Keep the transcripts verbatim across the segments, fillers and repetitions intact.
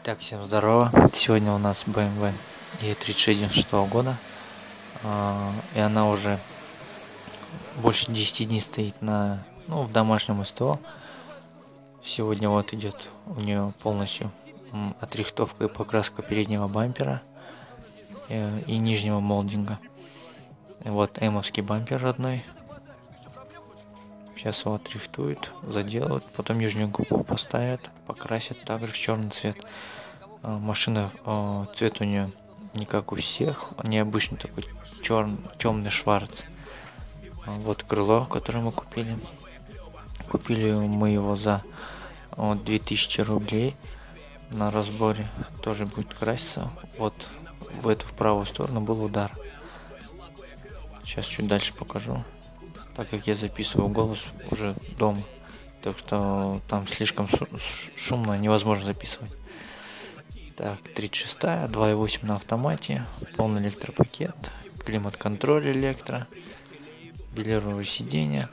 Итак, всем здорово. Сегодня у нас бэ эм вэ и тридцать шесть девяносто шестого года. И она уже больше десяти дней стоит на, ну, в домашнем СТО. Сегодня вот идет у нее полностью отрихтовка и покраска переднего бампера и, и нижнего молдинга. И вот эмовский бампер родной. Сейчас его отрихтуют, заделают, потом нижнюю губу поставят, покрасят также в черный цвет. Машина, цвет у нее не как у всех, необычный такой черный, темный шварц. Вот крыло, которое мы купили. Купили мы его за две тысячи рублей на разборе. Тоже будет краситься. Вот в эту в правую сторону был удар. Сейчас чуть дальше покажу, так как я записываю голос уже дома, так что там слишком шумно, невозможно записывать. Так, тридцать шестая, два и восемь на автомате, полный электропакет, климат-контроль электро, белеровое сиденье,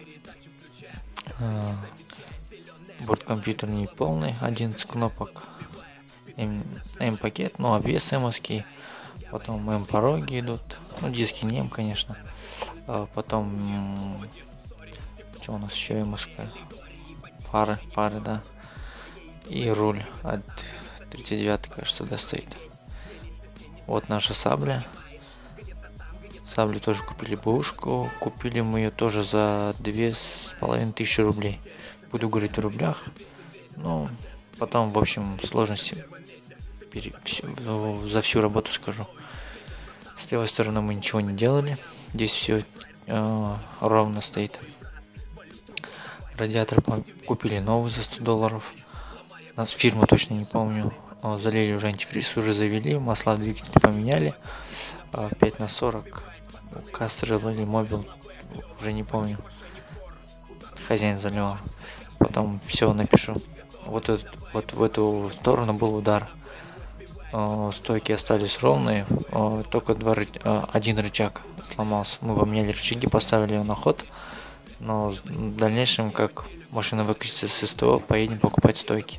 борт-компьютер не полный, одиннадцать кнопок, М-пакет, ну обвес эмовский, потом М-пороги идут, ну диски не М, конечно, а потом, что у нас еще эмовская, фары, фары, да, и руль от тридцать девятый, кажется, достоит. Вот наша сабля. Саблю тоже купили бэушку. Купили мы ее тоже за две с половиной тысячи рублей. Буду говорить в рублях. Ну, потом, в общем, сложности пере... всю... за всю работу скажу. С левой стороны мы ничего не делали. Здесь все э, ровно стоит. Радиатор купили новый за сто долларов. Нас фирму точно не помню. Залили уже антифриз, уже завели, масла в двигателе поменяли. пять на сорок. Кастры или мобил, уже не помню. Хозяин заливал. Потом все напишу. Вот, этот, вот в эту сторону был удар. Стойки остались ровные, только два, один рычаг сломался. Мы поменяли рычаги, поставили его на ход. Но в дальнейшем, как машина выкатится с СТО, поедем покупать стойки.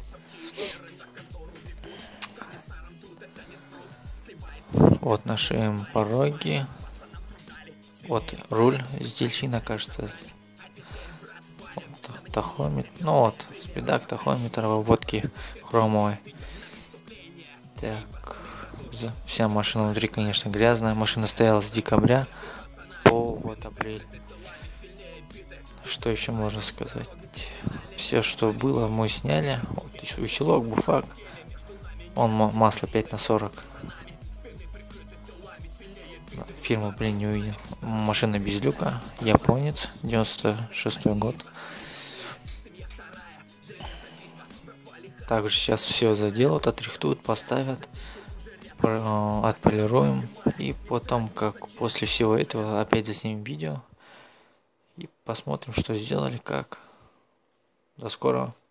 Вот наши пороги. Вот руль с дельфина, кажется. Вот, тахометр. Ну вот, спидак, тахометр, обводки хромовой. Так, вся машина внутри, конечно, грязная. Машина стояла с декабря по вот апрель. Что еще можно сказать? Все, что было, мы сняли. Вот, усилок, буфак. Он масло пять на сорок. Фирму, блин, не увидел. Машина без люка, японец, девяносто шестой год. Также сейчас все заделают, отрихтуют, поставят, отполируем. И потом, как после всего этого, опять заснимем видео. И посмотрим, что сделали, как. До скорого.